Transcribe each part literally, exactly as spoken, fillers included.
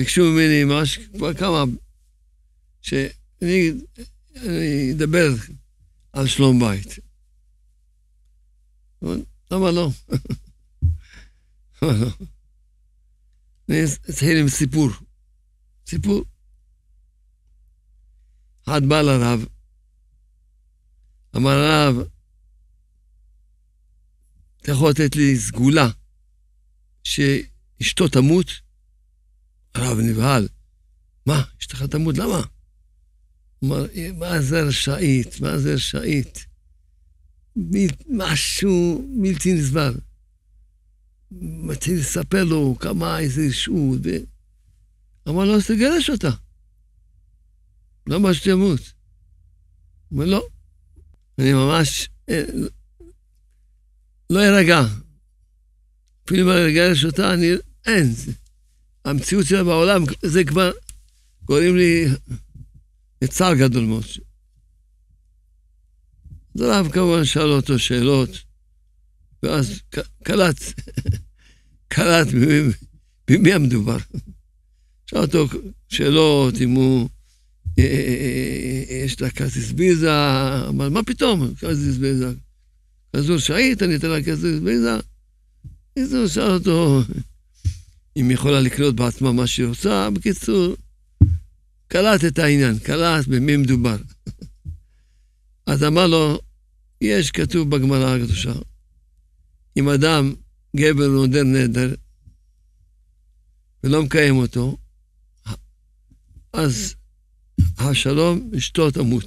ביקשו ממני ממש כבר כמה, שאני אדבר על שלום בית. למה לא? למה לא? אני אתחיל עם סיפור. סיפור. אחד בא לרב, אמר הרב, אתה יכול לתת לי סגולה שאשתו תמות? הרב נבהל. מה? אשתך תמות? למה? אמר, מה זה רשאית? מה זה רשאית? מיל, משהו בלתי נסבל. מתחיל לספר לו כמה איזה רשעות. ו... אמר לו, אז תגרש אותה. למה שתמות? אמר, לא. אני ממש לא ארגע. אפילו מה לגרש אותה, אני... אין. המציאות שלה בעולם, זה כבר קוראים לי צער גדול מאוד. אז הרב כמובן שאל אותו שאלות, ואז קלט, קלט במי המדובר. שאל אותו שאלות, אם הוא, יש לה כרטיס ויזה, אמר, מה פתאום, כרטיס ויזה? כזו רשאית, אני אתן לה כרטיס ויזה. אז הוא שאל אותו, אם היא יכולה לקנות בעצמה מה שהיא עושה, בקיצור, קלט את העניין, קלט במי מדובר. אז אמר לו, יש כתוב בגמרא הקדושה, אם אדם גבר נודר נדר, ולא מקיים אותו, אז השלום אשתו תמות.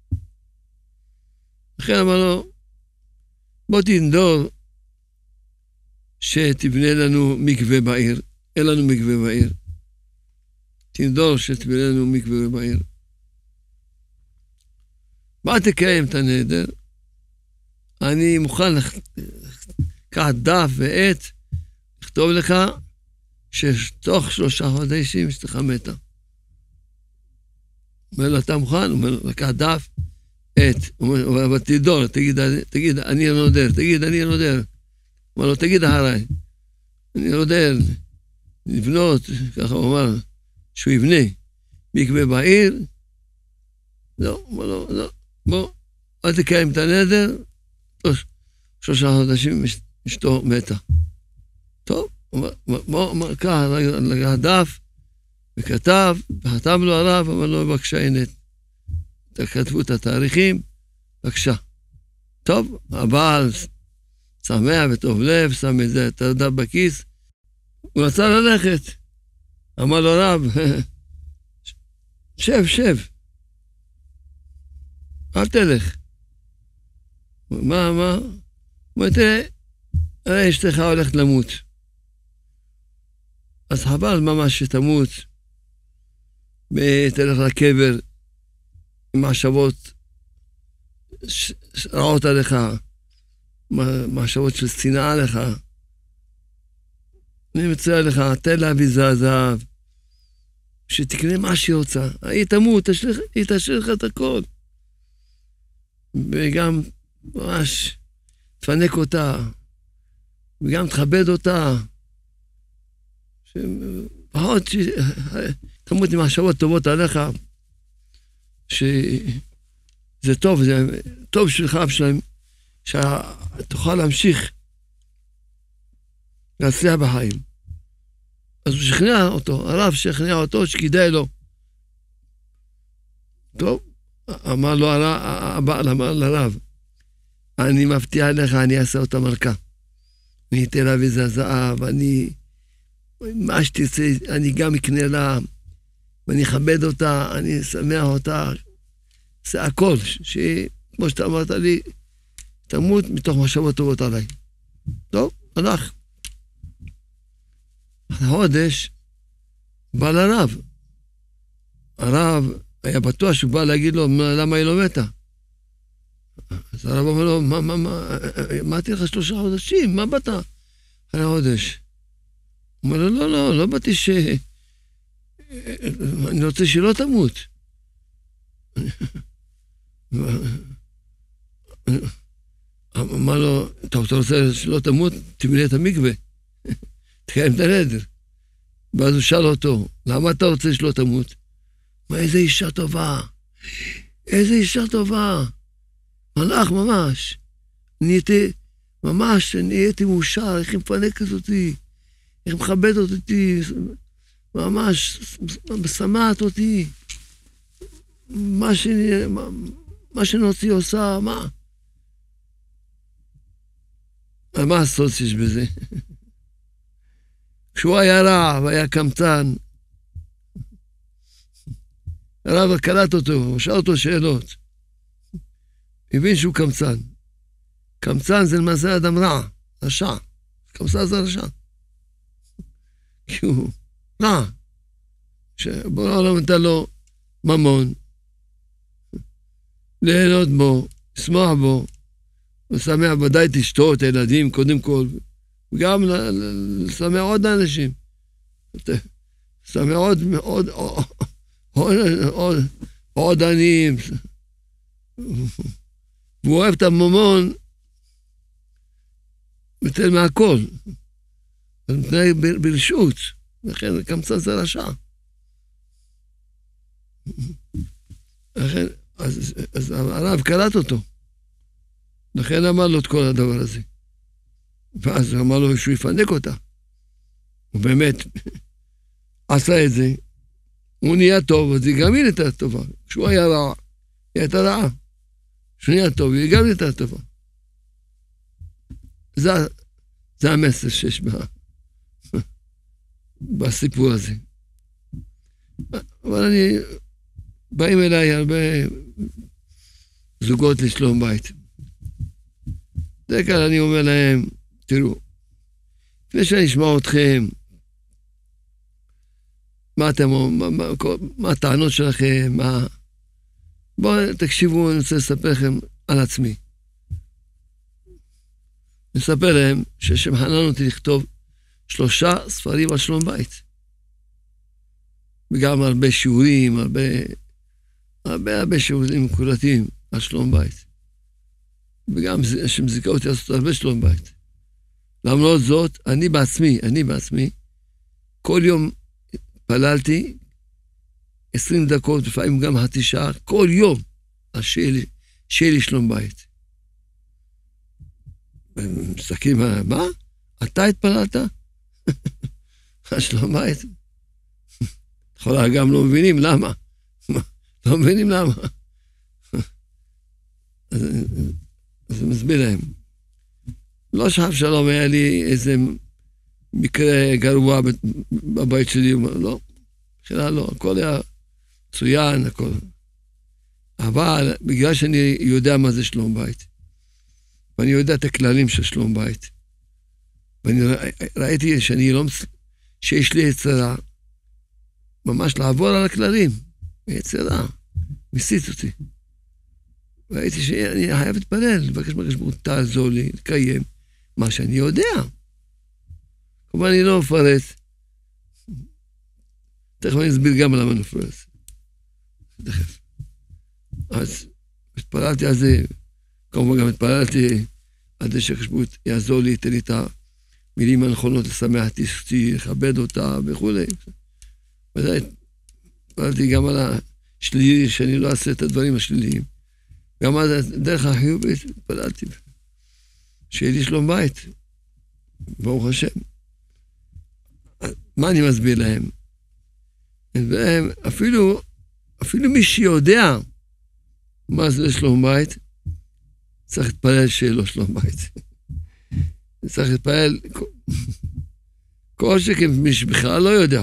לכן אמר לו, בוא תנדור שתבנה לנו מקווה בעיר. אין לנו מקווה בעיר. תנדור שתבנה לנו מקווה בעיר. מה תקיים את הנדר? אני מוכן לקחת דף ועט, לכתוב לך שתוך שלושה חודשים אשתך מתה. אומר לו, אתה מוכן? הוא אומר לו, לקחת דף, עט. הוא אומר, אבל תדור, תגיד, תגיד, אני נודר, תגיד, אני נודר. אומר לו, תגיד אחריי. אני נודר, לבנות, ככה הוא אמר, שהוא יבנה מקווה בעיר. לא, אומר לו, לא, בוא, אל תקיים את הנדר, שלושה חודשים אשתו מתה. טוב, בוא, ככה, לקח דף, וכתב, וחתם לו הרב, אמר לו, בבקשה, הנה, כתבו את התאריכים, בבקשה. טוב, הבעל שמח וטוב לב, שם את זה, את הדף בכיס, הוא רצה ללכת. אמר לו הרב, שב, שב. אל תלך. מה, מה? הוא אומר, תראה, הרי אשתך הולכת למות. אז חבל ממש שתמות, ותלך לקבר עם מחשבות רעות עליך, מחשבות של שנאה עליך. אני מציע לך, תן לה אביזה זהב, שתקנה מה שהיא רוצה. היא תמות, היא תשאיר לך את הכל. וגם ממש תפנק אותה, וגם תכבד אותה. לפחות שתמות עם מחשבות טובות עליך, שזה טוב, זה טוב שלך בשלהם, שתוכל להמשיך להצליח בחיים. אז הוא שכנע אותו, הרב שכנע אותו שכדאי לו. טוב, אמר לו הבעל, אמר לרב, אני מבטיח לך, אני אעשה אותה מלכה. אני אתן לה וזה זהב, אני, מה שתרצה, אני גם אקנה לה, ואני אכבד אותה, אני אשמח אותה, זה הכל, שכמו שאתה אמרת לי, תמות מתוך מחשבות טובות עליי. טוב, הלך. החודש בא לרב. הרב היה בטוח שהוא בא להגיד לו, למה היא לא מתה? אז הרב אומר לו, מה, מה, מה, אמרתי לך שלושה חודשים, מה באת על החודש? הוא אומר לו, לא, לא, לא באתי ש... אני רוצה שלא תמות. אמר לו, טוב, אתה רוצה שלא תמות, תבנה את המקווה. תקיים את הנדר. ואז הוא שאל אותו, למה אתה רוצה שלא תמות? מה, איזה אישה טובה, איזה אישה טובה, מלאך ממש, נהייתי, ממש, נהייתי מאושר, איך היא מפנקת אותי, איך מכבדת אותי, ממש, משמעת אותי, מה שאני, מה, מה שנוציא עושה, מה? מה הסוד שיש בזה? כשהוא היה רע והיה קמצן, הרב קלט אותו, הוא שאל אותו שאלות. הבין שהוא קמצן. קמצן זה למעשה אדם רע, רשע. קמצן זה רשע. כי הוא רע. שבורא העולם נתן לו ממון, ליהנות בו, לשמוח בו, לשמח ודאי את אשתו, את הילדים, קודם כל, וגם לשמח עוד אנשים. לשמח עוד, עוד, עוד, עוד, עוד, עוד עניים. והוא אוהב את הממון, מתן מהכל. אז מתנהג ברשות, לכן קמצן זה רשע. לכן, אז, אז הרב קלט אותו. לכן אמר לו את כל הדבר הזה. ואז הוא אמר לו שהוא יפנק אותה. הוא באמת עשה את זה. הוא נהיה טוב, אז היא גם היא נהייתה טובה. כשהוא היה רע, היא הייתה רעה. כשהוא נהיה טוב, היא גם נהייתה טובה. זה, זה המסר שיש בה, בסיפור הזה. אבל אני, באים אליי הרבה זוגות לשלום בית. זה כאן אני אומר להם, תראו, לפני שאני אשמע אתכם, מה אתם, מה, מה, מה הטענות שלכם, מה... בואו תקשיבו, אני רוצה לספר לכם על עצמי. אני אספר להם שהשם חנן אותי לכתוב שלושה ספרים על שלום בית. וגם הרבה שיעורים, הרבה, הרבה, הרבה שיעורים מקורתיים על שלום בית. וגם השם זיכה אותי לעשות הרבה שלום בית. למרות זאת, אני בעצמי, אני בעצמי, כל יום פללתי עשרים דקות, לפעמים גם חצי שעה, כל יום, אז שיהיה לי שלום בית. מסתכלים, מה? אתה התפללת? שלום בית? יכולה גם לא מבינים למה. לא מבינים למה. אז אני מסביר להם. לא שחב שלום היה לי איזה מקרה גרוע בבית שלי, לא. בכלל לא, הכל היה מצוין, הכל. אבל בגלל שאני יודע מה זה שלום בית, ואני יודע את הכללים של שלום בית, ואני ראיתי שאני לא, שיש לי יצרה, ממש לעבור על הכללים, יצרה, מסיץ אותי. ראיתי שאני חייב להתפלל, לבקש מהקדוש ברוך הוא תעזור לי, לקיים מה שאני יודע. כלומר, אני לא מפרט. תכף אני אסביר גם למה נפרט. תכף. אז התפללתי על זה, כמובן גם התפללתי על זה שהקדוש ברוך הוא יעזור לי, ייתן לי את המילים הנכונות לשמח את אשתי, לכבד אותה וכו'. ודאי, התפללתי גם על השלילי, שאני לא אעשה את הדברים השליליים. גם על דרך החיובית, התפללתי. שיהיה לי שלום בית. ברוך השם. מה אני מסביר להם? והם, אפילו, אפילו מי שיודע מה זה שלום בית, צריך להתפלל שיהיה לו שלום בית. צריך להתפלל, כל שכן מי שבכלל לא יודע.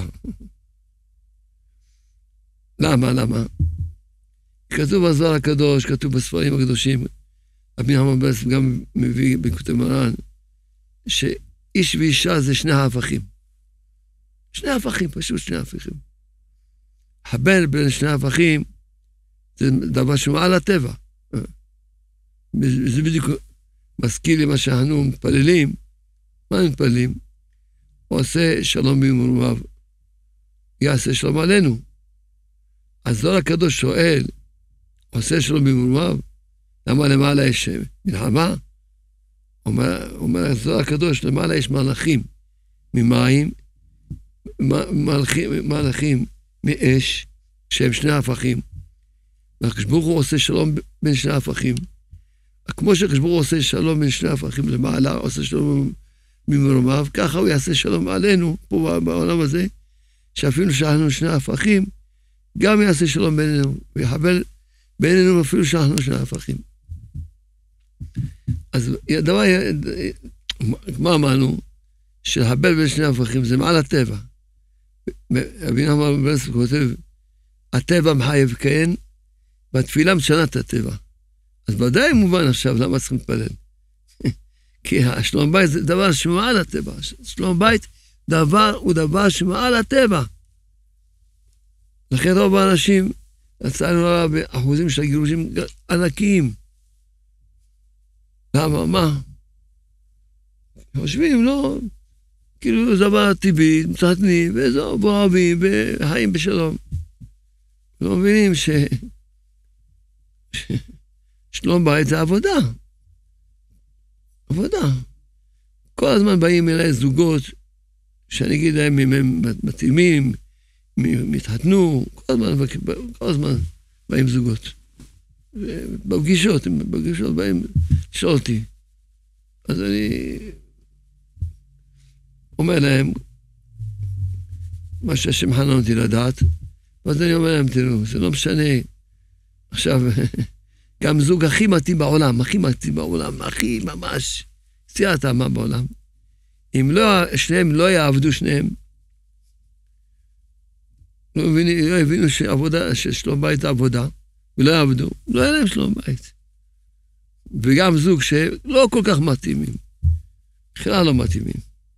למה, למה? כתוב בזוהר הקדוש, כתוב בספרים הקדושים, רבי נחמן ברסלב גם מביא בכותב מרן, שאיש ואישה זה שני ההפכים. שני ההפכים, פשוט שני ההפכים. חבר בין שני ההפכים, זה דבר שהוא על הטבע. זה בדיוק מזכיר לי מה שאנו מתפללים. מה מתפללים? הוא עושה שלום במרומיו, יעשה שלום עלינו. אז זוהר הקדוש שואל, עושה שלום במרומיו, למה למעלה יש מלחמה? אומר, אומר זוהר הקדוש, למעלה יש מלאכים ממים, מלאכים, מלאכים מאש, שהם שני הפכים. והקדוש ברוך הוא עושה שלום בין שני הפכים. כמו שהקדוש ברוך הוא עושה שלום בין שני הפכים למעלה, עושה שלום ממרומיו, ככה הוא יעשה שלום עלינו, פה בעולם הזה, שאפילו שאנחנו שני הפכים, גם יעשה שלום בינינו, ויחבל בינינו אפילו שאנחנו שני הפכים. אז הדבר, מה אמרנו? שלהבל בין שני הפכים זה מעל הטבע. רבי נחמן מברסלב כותב, הטבע מחייב כן, והתפילה משנה את הטבע. אז ודאי מובן עכשיו למה צריכים להתפלל. כי השלום בית זה דבר שמעל הטבע. שלום בית דבר הוא דבר שמעל הטבע. לכן רוב האנשים, יצאנו הרב באחוזים של הגירושים ענקיים. למה? מה? חושבים, לא, כאילו זה דבר טבעי, מתחתנים, וזהו, ואוהבים, וחיים בשלום. לא מבינים ש... שלום בית זה עבודה. עבודה. כל הזמן באים אליי זוגות, שאני אגיד להם אם הם מתאימים, מתחתנו, כל הזמן, כל הזמן באים זוגות. בפגישות, בפגישות באים לשאול אותי. אז אני אומר להם, מה שהשם חנן אותי לדעת, ואז אני אומר להם, תראו, זה לא משנה. עכשיו, גם זוג הכי מתאים בעולם, הכי מתאים בעולם, הכי ממש, סייעת מה בעולם. אם לא, שניהם לא יעבדו שניהם, לא הבינו, לא הבינו שעבודה, ששלום בית עבודה, ולא יעבדו, לא יהיה להם שלום בית. וגם זוג שלא כל כך מתאימים, בכלל לא מתאימים.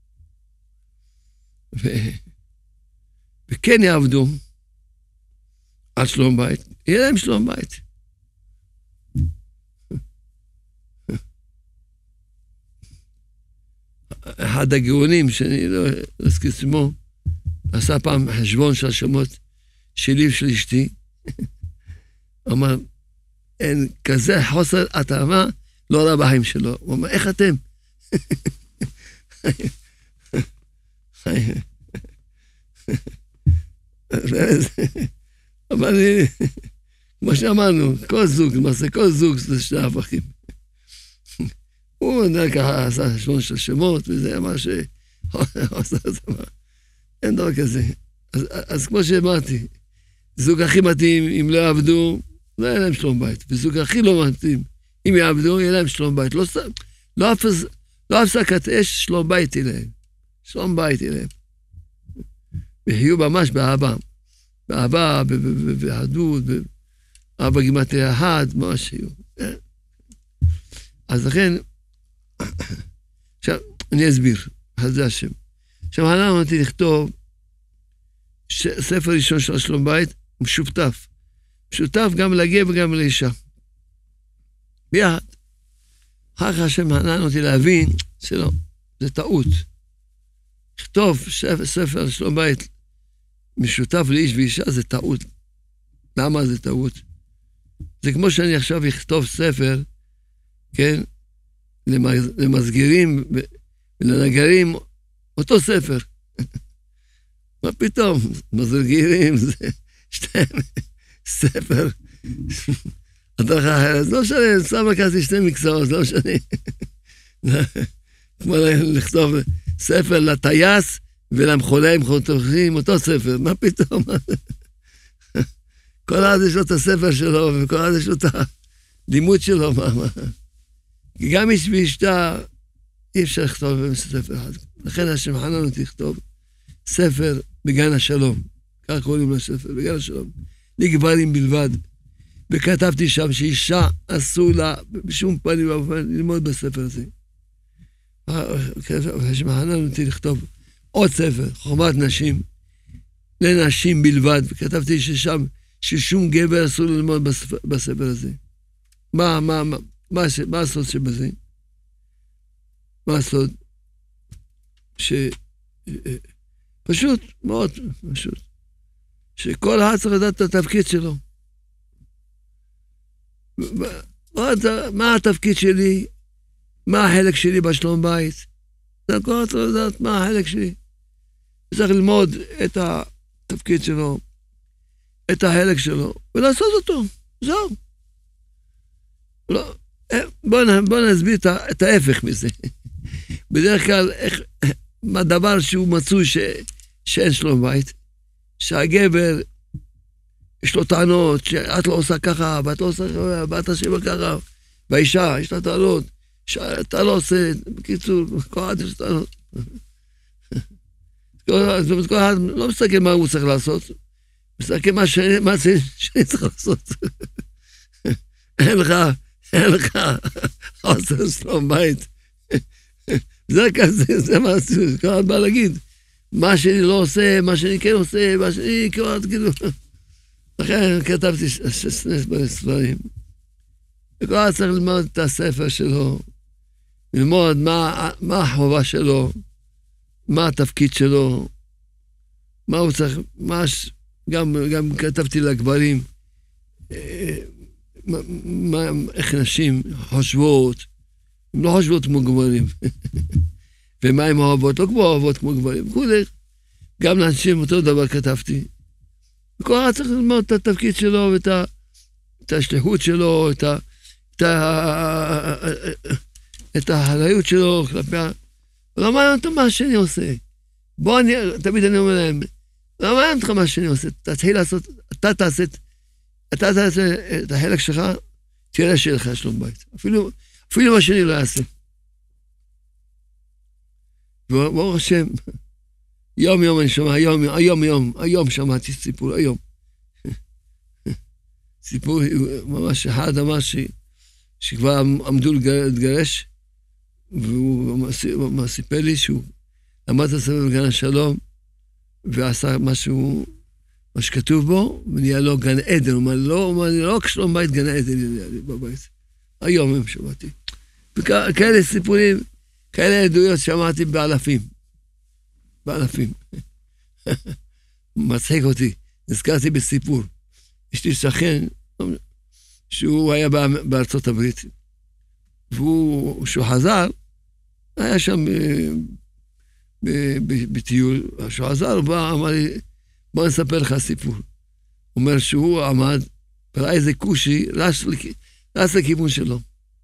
ו... וכן יעבדו על שלום בית, יהיה להם שלום בית. אחד הגאונים, שאני לא אזכיר שמו, עשה פעם חשבון של השמות שלי ושל אשתי, אמר, אין כזה חוסר התאמה, לא רע בחיים שלו. הוא אומר, איך אתם? אבל כמו שאמרנו, כל זוג, למעשה כל זוג זה שני הפכים. הוא יודע ככה, עשה חשבון של שמות, וזה מה ש... אין דבר כזה. אז, אז כמו שאמרתי, זוג הכי מתאים, אם לא יעבדו, לא יהיה להם שלום בית. וזוג הכי לא מתאים, אם יעבדו, יהיה להם שלום בית. לא, לא, אפס, לא הפסקת אש, שלום בית יהיה להם. שלום בית יהיה להם. ויהיו ממש באהבה. באהבה, באחדות, באהבה גימטריה אחד, ממש יהיו. אז לכן, עכשיו, אני אסביר, אז זה השם. עכשיו, אני אמרתי לכתוב ספר ראשון של שלום בית, משותף. משותף גם לגבר וגם לאישה. ביחד. אחר כך השם ענן אותי להבין שלא, זה טעות. לכתוב ספר שלום בית משותף לאיש ואישה, זה טעות. למה זה טעות? זה כמו שאני עכשיו אכתוב ספר, כן, למסגרים ולנגרים, אותו ספר. מה פתאום? מסגרים זה שתיים, ספר. הדרך אחרת, לא משנה, שם לקחתי שתי מקצועות, לא משנה. כמו לכתוב ספר לטייס ולמחולה חותכים, אותו ספר, מה פתאום? כל אחד יש לו את הספר שלו, וכל אחד יש לו את הלימוד שלו, מה, מה. גם איש ואשתה, אי אפשר לכתוב בספר אחד. לכן השם חנן אותי לכתוב ספר בגן השלום. כך קוראים לספר, בגן השלום. לגברים בלבד. וכתבתי שם שאישה אסור לה בשום פנים ואופן ללמוד בספר הזה. השם חנן אותי לכתוב עוד ספר, חומת נשים, לנשים בלבד. וכתבתי ששם, ששום גבר אסור ללמוד בספר, בספר הזה. מה, מה, מה? מה, מה הסוד שבזה? מה הסוד? ש... פשוט, מאוד פשוט. שכל אחד צריך לדעת את התפקיד שלו. מה התפקיד שלי? מה החלק שלי בשלום בית? כל אחד צריך לדעת מה החלק שלי. צריך ללמוד את התפקיד שלו, את החלק שלו, ולעשות אותו. זהו. לא, בוא, בוא נסביר את ההפך מזה. בדרך כלל, איך, מה דבר שהוא מצוי ש, שאין שלום בית, שהגבר, יש לו טענות, שאת לא עושה ככה, ואת לא עושה ככה, ואת עושה ככה, והאישה, יש לה טענות, שאתה לא עושה, בקיצור, כל אחד יש טענות. כל אחד לא מסתכל מה הוא צריך לעשות, מסתכל מה שאני צריך לעשות. אין לך, אין לך, עושה שלום בית. זה כזה, זה מה כל אחד בא להגיד. מה שאני לא עושה, מה שאני כן עושה, מה שאני כמעט כאילו. לכן כתבתי שני ספרים. וכל אחד צריך ללמוד את הספר שלו, ללמוד מה, מה החובה שלו, מה התפקיד שלו, מה הוא צריך, מה, גם, גם כתבתי לגברים, מה, מה, איך נשים חושבות, הן לא חושבות כמו גברים, ומה הן אוהבות, לא כמו אוהבות כמו גברים, כולי, גם לאנשים אותו דבר כתבתי. וכל אחד צריך ללמוד את התפקיד שלו, ואת ה, את השליחות שלו, את ה... את ה... את האחריות שלו כלפי ה... לא מעניין אותו מה שאני עושה. בוא אני, תמיד אני אומר להם, לא מעניין אותך מה שאני עושה, תתחיל לעשות, אתה תעשה, אתה תעשה את החלק שלך, תראה שיהיה לך שלום בית. אפילו, אפילו מה שאני לא אעשה. ברוך השם, יום יום אני שומע, היום, היום, היום, היום שמעתי סיפור, היום. סיפור ממש אחד אמר ש... שכבר עמדו להתגרש, והוא סיפר לי שהוא למד את הספר בגן השלום, ועשה משהו, מה שכתוב בו, ונהיה לו גן עדן. הוא אומר, לא, הוא אומר, לא רק שלום בית, גן עדן יהיה בבית. היום הם שמעתי. וכאלה סיפורים, כאלה עדויות שמעתי באלפים. באלפים. מצחיק אותי, נזכרתי בסיפור. יש לי שכן, שהוא היה בארצות הברית, והוא, שהוא חזר, היה שם בטיול, שהוא חזר, הוא בא, אמר לי, בוא נספר לך סיפור. הוא אומר שהוא עמד, ראה איזה קושי, רץ לכיוון שלו.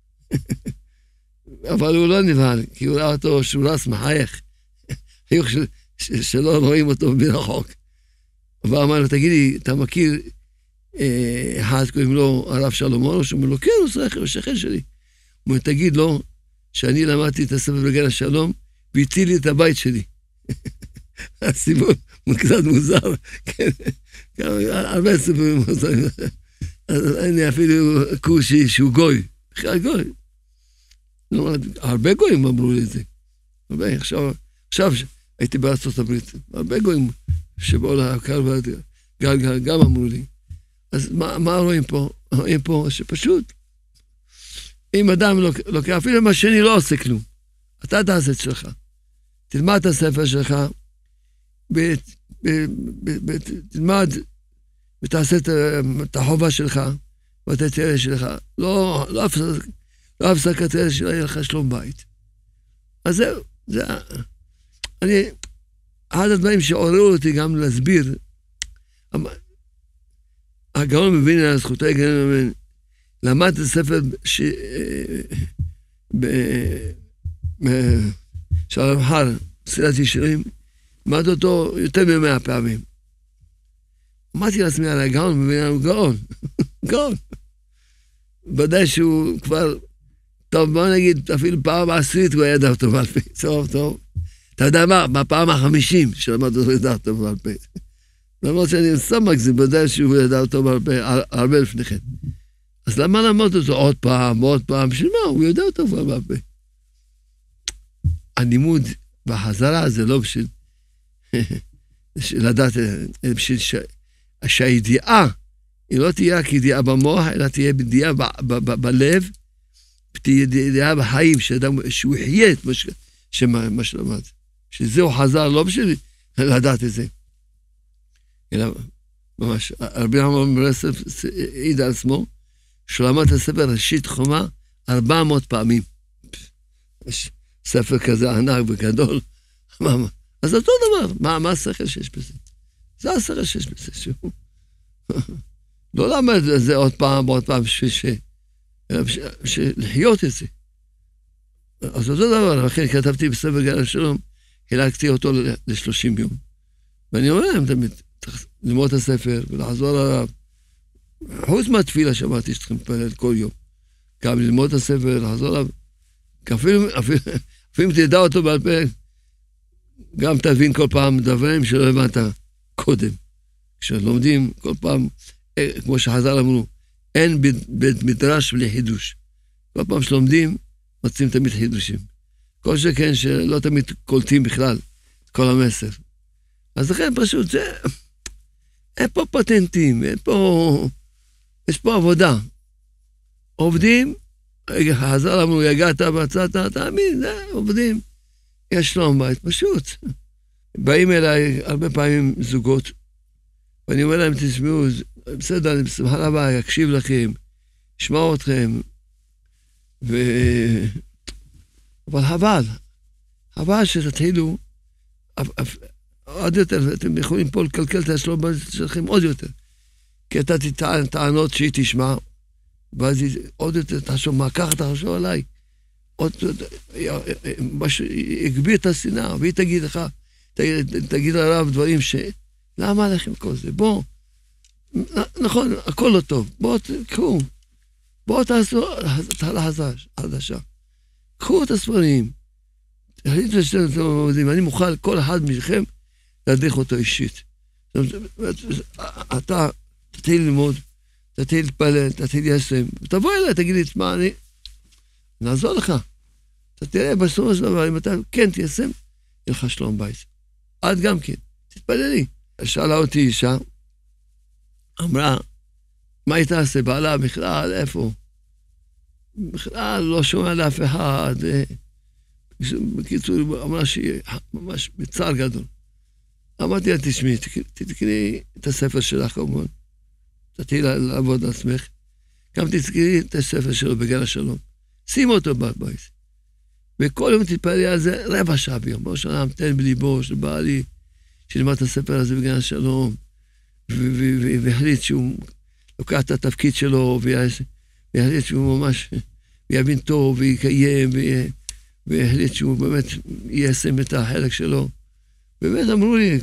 אבל הוא לא נבהל, כי הוא ראה אותו שהוא רץ מחייך, חיוך שלא רואים אותו מרחוק. אבל אמר לו, תגידי, אתה מכיר, אחד קוראים לו הרב שלומון, שהוא אומר לו, כן, הוא שכן שלי. הוא אומר, תגיד לו שאני למדתי את הספר בגן השלום, והציל לי את הבית שלי. הסיפור קצת מוזר, כן, הרבה סיפורים מוזרים. אז אני אפילו קושי שהוא גוי, בכלל גוי. הרבה גויים אמרו לי את זה. הרבה, עכשיו, עכשיו הייתי בארצות הברית, הרבה גויים שבאו להקר והגלגל, גם אמרו לי. אז מה, מה רואים פה? רואים פה שפשוט, אם אדם לוקח, אפילו מה שאני לא עושה כלום, אתה תעשה את שלך. תלמד את הספר שלך, תלמד ותעשה את החובה שלך, ואת התראה שלך. לא, לא הפסק, לא הפסק התראה שלך, יהיה לך שלום בית. אז זהו, זה, אני, אחד הדברים שעוררו אותי גם להסביר, הגאון מבין על זכותו, למד את הספר של הרב חר, סלילת ישרים, למד אותו יותר ממאה פעמים. אמרתי לעצמי על הגאון, מבין על גאון, גאון. ודאי שהוא כבר, טוב, בוא נגיד, אפילו פעם עשירית הוא ידע אותו בעל פה, טוב, טוב. אתה יודע מה, בפעם החמישים שלמד אותו ידע אותו בעל פה. למרות שאני סתם מגזים, בוודאי שהוא ידע אותו בעל פה הרבה לפני כן. אז למה למד אותו עוד פעם, עוד פעם, בשביל מה? הוא יודע אותו כבר בעל פה. הלימוד בחזרה זה לא בשביל לדעת, בשביל שהידיעה, היא לא תהיה רק ידיעה במוח, אלא תהיה ידיעה בלב, תהיה ידיעה בחיים, שהוא יחיה את מה שלמד. שזה הוא חזר, לא בשביל לדעת את זה. אלא ממש, רבי נחמן מברסלב העיד על עצמו, שהוא למד את הספר ראשית חומה ארבע מאות פעמים. יש ספר כזה ענק וגדול, אז אותו דבר, מה, מה השכל שיש בזה? זה השכל שיש בזה, שהוא... לא למד את זה עוד פעם, עוד פעם, בשביל ש... לחיות את זה. אז אותו דבר, לכן כתבתי בספר גן השלום, חילקתי אותו ל-שלושים יום. ואני אומר להם תמיד, צריך ללמוד את הספר ולעזור עליו. חוץ מהתפילה שמעתי שצריכים להתפלל כל יום. גם ללמוד את הספר, לעזור עליו. אפילו, אפילו, אפילו אם תדע אותו בעל פה, גם תבין כל פעם דברים שלא הבנת קודם. כשלומדים כל פעם, כמו שחז"ל אמרו, אין בית מדרש בלי חידוש. כל פעם שלומדים, מוצאים תמיד חידושים. כל שכן שלא תמיד קולטים בכלל את כל המסר. אז לכן פשוט זה, אין פה פטנטים, אין פה, יש פה עבודה. עובדים, חז"ל אמרו, יגעת בצעת, תאמין, זה עובדים. יש שלום בית, פשוט. באים אליי הרבה פעמים זוגות, ואני אומר להם, תשמעו, בסדר, אני בשמחה רבה, אקשיב לכם, אשמע אתכם, ו... אבל חבל, חבל שתתחילו, עוד יותר, אתם יכולים פה לקלקל את השלום שלכם עוד יותר, כי אתה תטען טענות שהיא תשמע, ואז עוד יותר תחשוב, מה ככה תחשוב עליי, עוד יגביר את השנאה, והיא תגיד לך, תגיד לרב דברים ש... למה לכם כל זה? בוא, נכון, הכל לא טוב, בואו תקחו, בואו תעשו התחלה חדשה. קחו את הספרים, תחליטו שאתם עובדים, אני מוכן כל אחד מכם להדריך אותו אישית. אתה תתחיל ללמוד, תתחיל להתפלל, תתחיל ליישם, תבוא אליי, תגיד לי, מה אני... נעזור לך. אתה תראה בסופו של דבר, אם אתה כן תיישם, יהיה לך שלום בית. את גם כן, תתפללי. שאלה אותי אישה, אמרה, מה היא תעשה? בעלה בכלל, איפה? בכלל לא שומע לאף אחד. בקיצור, אמרה שהיא ממש בצער גדול. אמרתי לה, תשמעי, תתקני את הספר שלך כמובן. תתחיל לעבוד על עצמך. גם תתקני את הספר שלו בגן השלום. שימו אותו בבית. וכל יום תתפללי על זה רבע שעה ביום. בראש שנה המתן בליבו של בעלי, שלמד את הספר הזה בגן השלום, והחליט שהוא לוקח את התפקיד שלו, והחליט שהוא ממש יבין טוב, ויקיים, והחליט שהוא באמת יישם את החלק שלו. באמת אמרו לי,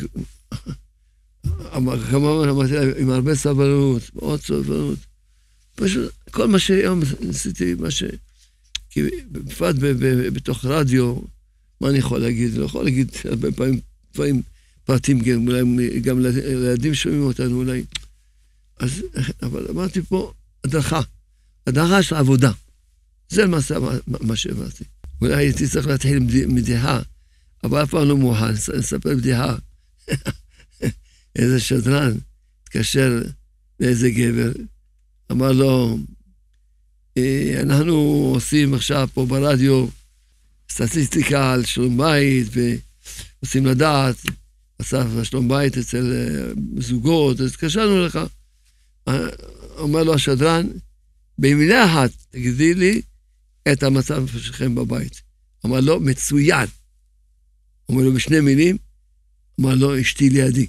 כמובן אמרתי להם, עם הרבה סבלנות, מאוד סבלנות. פשוט, כל מה שהיום עשיתי, מה ש... כי בפרט בתוך רדיו, מה אני יכול להגיד? אני לא יכול להגיד הרבה פעמים דברים פרטים, אולי גם לילדים שומעים אותנו, אולי. אז, אבל אמרתי פה, הדרכה. הדרכה של עבודה. זה למעשה מה שהבאתי. אולי הייתי צריך להתחיל מדיחה, אבל אף פעם לא מוכן, נספר בדיחה. איזה שדרן התקשר לאיזה גבר, אמר לו, אנחנו עושים עכשיו פה ברדיו סטטיסטיקה על שלום בית, ועושים לדעת, מצב שלום בית אצל זוגות, אז התקשרנו לך. אומר לו השדרן, במילה אחת, תגידי לי את המצב שלכם בבית. אמר לו, מצוין. אומר לו, בשני מילים, אמר לו, אשתי לידי.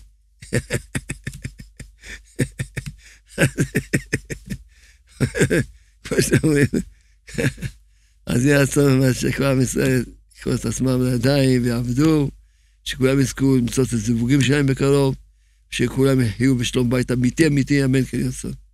כמו שאומרים. אז יהיה הצורך שכולם ישראל יקחו את עצמם לידיים ויעבדו, שכולם יזכו למצוא את הזיווגים שלהם בקרוב, שכולם יחיו בשלום בית אמיתי אמיתי, אמן כן יעשו.